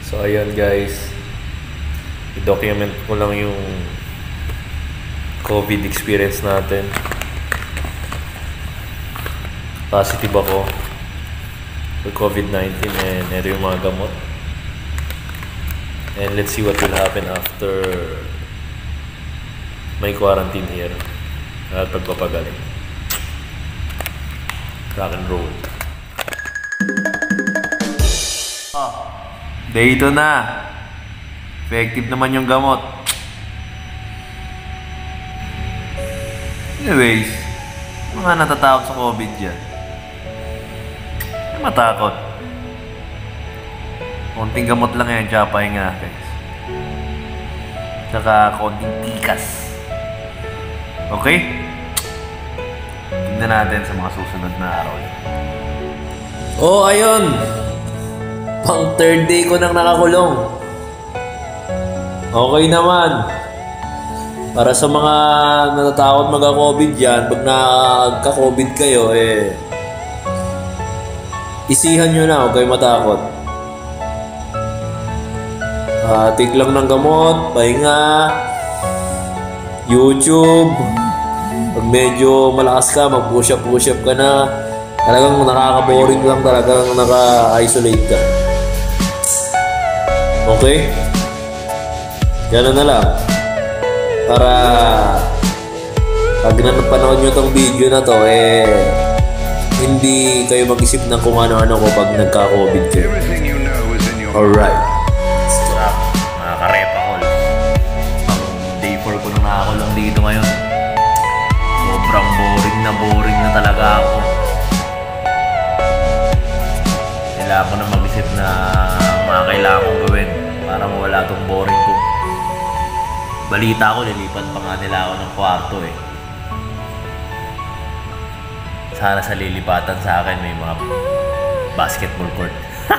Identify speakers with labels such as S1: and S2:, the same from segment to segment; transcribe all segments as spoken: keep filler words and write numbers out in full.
S1: So ayun guys, i-document ko lang yung COVID experience natin. Positive ako for COVID nineteen and ito yung mga gamot. And let's see what will happen after my quarantine here at pagpapagaling. Rock and roll. Oh, day two na. Effective naman yung gamot. Anyways, mga natatakot sa COVID dyan. Ay matakot. Konting gamot lang yan, tsaka pahinga guys. Tsaka konting tikas. Okay? Tignan natin sa mga susunod na araw. Oh, ayun! Pang third day ko nang nakakulong. Okay naman. Para sa mga natatakot magka-COVID dyan, pag nagka-COVID kayo, eh, isihan nyo na, huwag kayo matakot. Uh, take lang ng gamot, pahinga, YouTube. Pag medyo malakas ka, mag-push up, push up ka na. Talagang nakaka-boring lang, talagang naka-isolate ka. Okay? Gano'n na lang. Para pag napanood nyo tong video na to, eh, hindi kayo mag-isip ng kung ano-ano ko pag nagka-COVID kayo. Alright. Stop. Mga karepakol. Pang day four ko nang nakakulong dito ngayon. Sobrang boring na boring na talaga ako. Kailangan ko na mag-isip na mga kailangan kong gawin para mawala tong boring ko. Balita ko, lilipat pa nga nila ako ng kwarto eh. Sana sa lilipatan sa akin may mga basketball court.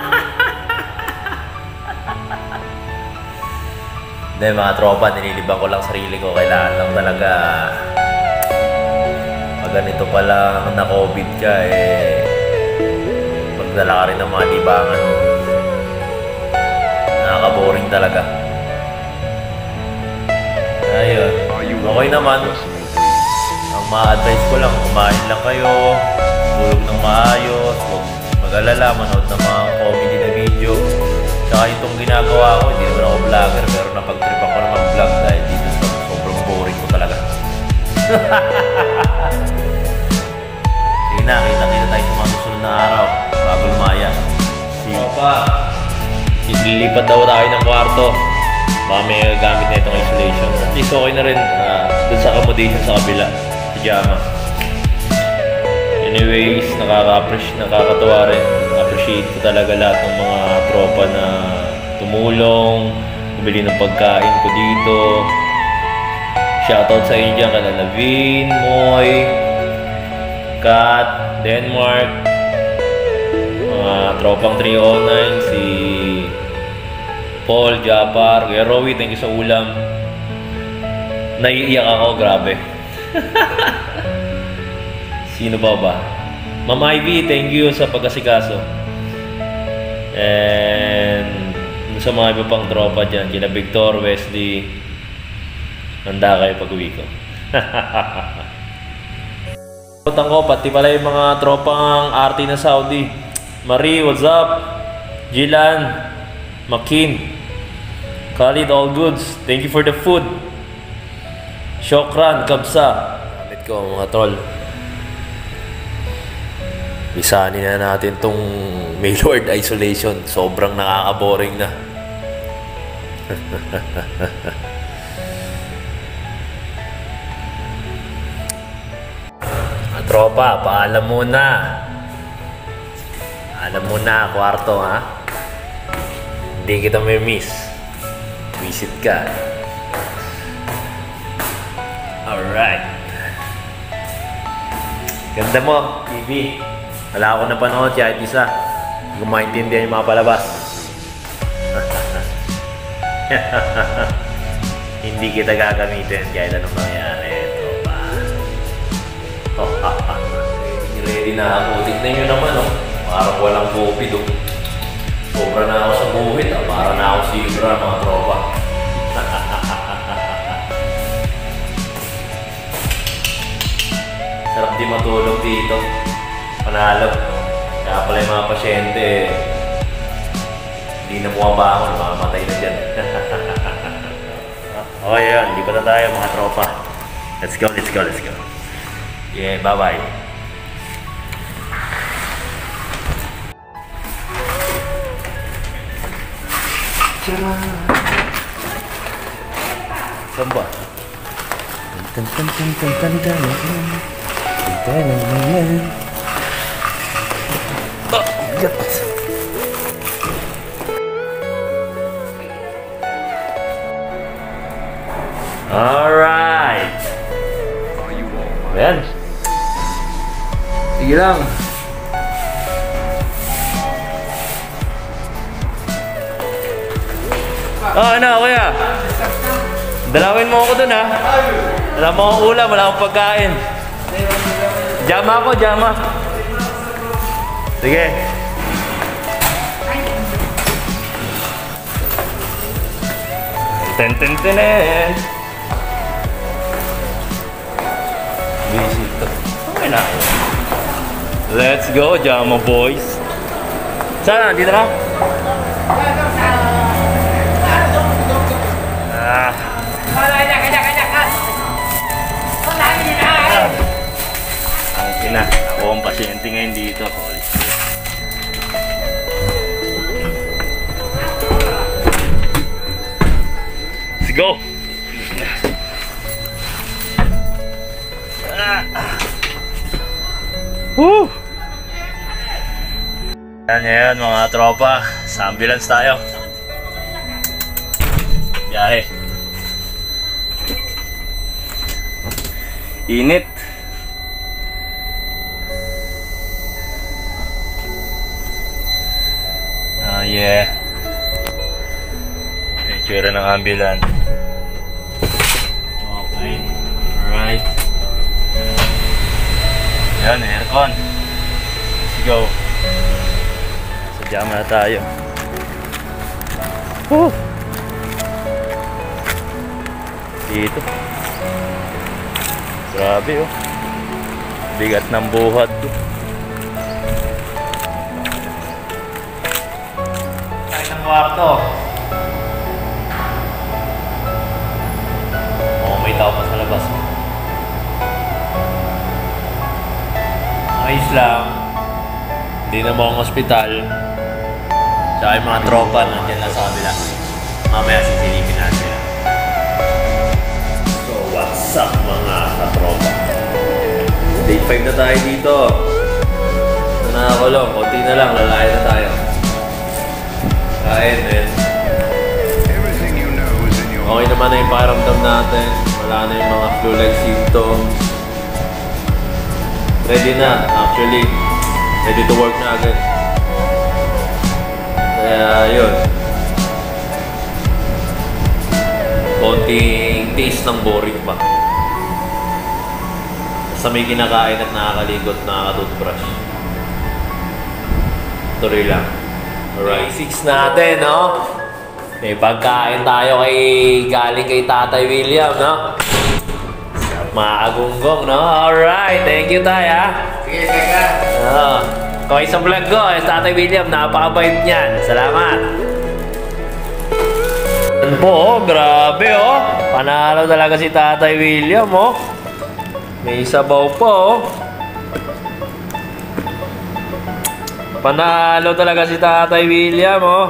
S1: Hindi, mga tropa, nililibang ko lang sarili ko. Kailangan lang talaga pag ganito pa lang na COVID ka eh, magdala ka rin ng mga libangan. Nakaka-boring talaga. Ayun, okay naman. Ang ma-advise ko lang, kumain lang kayo, tulog ng maayos, huwag mag-alala, manood ng mga comedy na video. Tsaka itong ginagawa ko, hindi naman ako vlogger, pero napag-trip ako na mag-vlog dahil dito sa sobrang boring ko talaga. Sige na, kita-kita tayo sa mga susunod na araw, bago lumaya. Sige pa, ililipat daw tayo ng kwarto. Baka may gamit na itong isolation. At least okay na rin uh, dun sa accommodation sa kabila. Pajama. Anyways, nakaka-appreciate, nakakatawa rin. Appreciate ko talaga lahat ng mga tropa na tumulong, bumili ng pagkain ko dito. Shoutout sa inyo dyan, kay Lavin, Moy, Kat, Denmark, mga tropang three oh nine, si Paul, Japar, Kuya Rowie, thank you sa ulam. Naiiyak ako, grabe. Sino ba ba? Ma'am Ivy, thank you sa pag-asikaso. And sa mga iba pang tropa dyan, kina Victor, Wesley, handa kayo pag-uwi ko. Putang ko, pati pala yung mga tropang arty na Saudi. Marie, what's up? Jilan, Makin, Khalid, all goods. Thank you for the food. Shokran, Kabsa. Gamit ko mga troll. Isanin na natin tong Maylord isolation. Sobrang nakaka-boring na. Mga tropa, paalam muna. Alam mo na, kwarto ha. Hindi kita may miss. Visit ka. Alright. Ganda mo, T V. Wala ako napanood kahit isa. Hindi ko maintindihan yung mga palabas. Hindi kita gagamitin kahit anong mangyari. Ito pa. Ready na ako. Tignan nyo naman, oh. Parang walang COVID, oh. Sobra na ako sa buhit, ah. Para na Libra mga tropa. Sarap di matulog dito. Panalo. Kaya pala yung mga pasyente, hindi na bumabangon, mamamatay na dyan. Okay, yun. Hindi pa na tayo mga tropa. Let's go, let's go, let's go. Yeah, bye-bye. Saan ba? Tan tan tan tan tan tan tan. Oh, God. Alright. Ayan. Sige lang. Oh, ano, kuya? Dalawin mo ako dun, ha? Wala mo akong ulam, wala akong pagkain. Jama ako, jama. Sige. Ten ten ten. Visit. Okay na. Let's go, jama boys. Sana, dito na. Ah. Ang ina, ako ang pasyente ngayon dito. Holy shit. Let's go. Ah. Woo! Yan yan mga tropa, sa ambulance tayo. Biyahe. Init. Ah, yeah. Yung tsura ng ambulance. Okay. Alright. Yan, aircon. Let's go. Sadya na tayo. Woo! Dito. Grabe oh. Bigat ng buhat ko. Kahit ng kwarto. Oh, may tao pa sa labas. Ayos lang. Hindi na mo ang ospital. Tsaka yung mga tropa nandiyan lang sa kabila. Mamaya sisilipin natin sila. So what's up mga katropa? Day five na tayo dito. Ito na ako lang. Konti na lang. Lalayan na tayo. Kain men. Okay naman na yung pakiramdam natin. Wala na yung mga flu-like symptoms. Ready na, actually. Ready to work na agad. Kaya yun. Konting taste ng boring pa. Sa may kinakain at nakakaligot, nakaka-toothbrush. Tuloy lang. Alright, six natin, no? May pagkain tayo kay galing kay Tatay William, no? Maagunggong, no? Alright, thank you tayo, ha?
S2: Sige, sige.
S1: Oh. Okay, sa vlog ko, eh, Tatay William, napakabait niyan. Salamat. Yan po, oh, grabe, oh. Panalo talaga si Tatay William, oh. May sabaw po, oh. Panalo talaga si Tatay William, oh.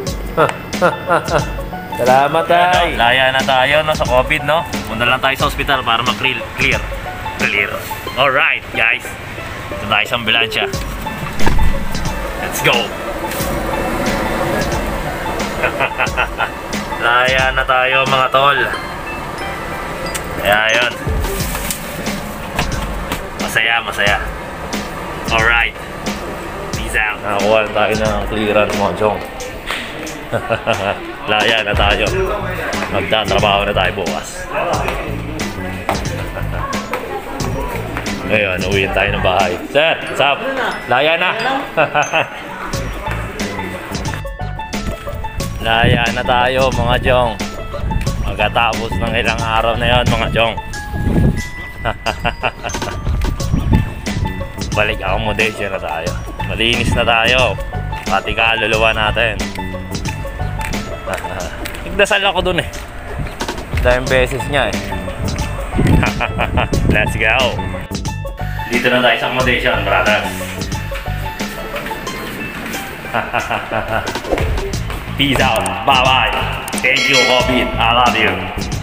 S1: Salamat, tay. Laya na tayo, no, sa COVID, no? Punta lang tayo sa ospital para mag-clear. Clear. Clear. Alright, guys. Ito tayo sa ambulansya. Let's go. Laya na tayo, mga tol. Kaya, yun. Masaya, masaya. Alright. Peace out. Nakakuha na tayo ng clearance, mga chong. Laya na tayo. Magtatrabaho na tayo bukas. Ngayon, uwiin tayo ng bahay. Sir, what's up? Laya na.
S2: Laya na tayo mga Jong. Pagkatapos ng ilang araw na yon mga Jong. Balik accommodation na tayo. Malinis na tayo. Pati kaluluwa natin. Nagdasal ako dun eh. Dahil beses niya eh. Let's go. Dito na tayo sa accommodation, brother. Peace out. Bye bye. Thank you, COVID. I love you.